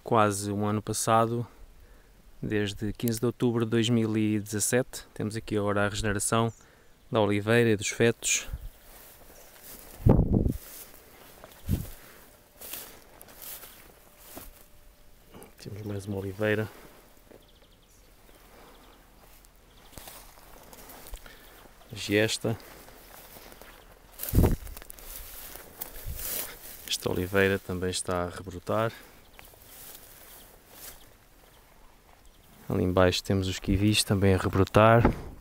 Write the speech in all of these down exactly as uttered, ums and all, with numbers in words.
quase um ano passado, desde quinze de outubro de dois mil e dezassete. Temos aqui agora a regeneração da oliveira e dos fetos. Temos mais uma oliveira. E esta. Esta oliveira também está a rebrotar. Ali embaixo temos os kiwis também a rebrotar.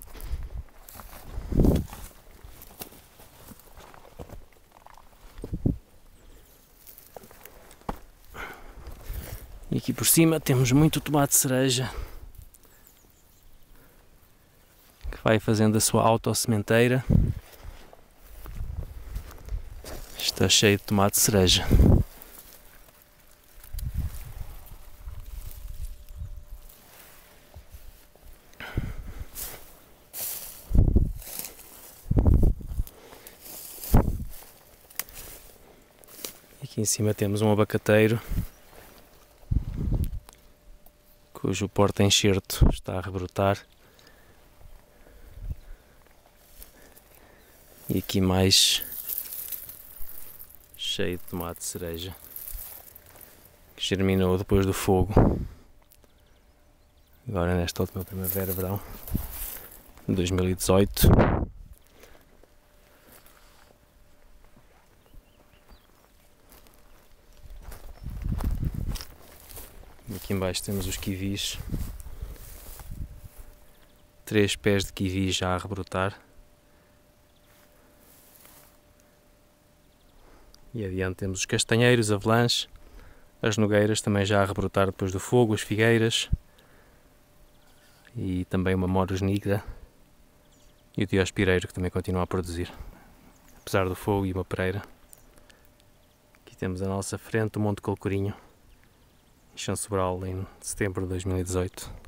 E aqui por cima temos muito tomate cereja, que vai fazendo a sua autossementeira. Está cheio de tomate cereja. Aqui em cima temos um abacateiro, cujo porta-enxerto está a rebrotar. E aqui mais cheio de tomate cereja, que germinou depois do fogo, agora nesta última primavera-verão de dois mil e dezoito. E aqui embaixo temos os kiwis, três pés de kiwi já a rebrotar. E adiante temos os castanheiros, avelãs, as nogueiras também já a rebrotar depois do fogo, as figueiras e também uma moros nigra e o diospireiro, que também continua a produzir, apesar do fogo, e uma pereira. Aqui temos à nossa frente o Monte Colcorinho, em Chansobral, em setembro de dois mil e dezoito.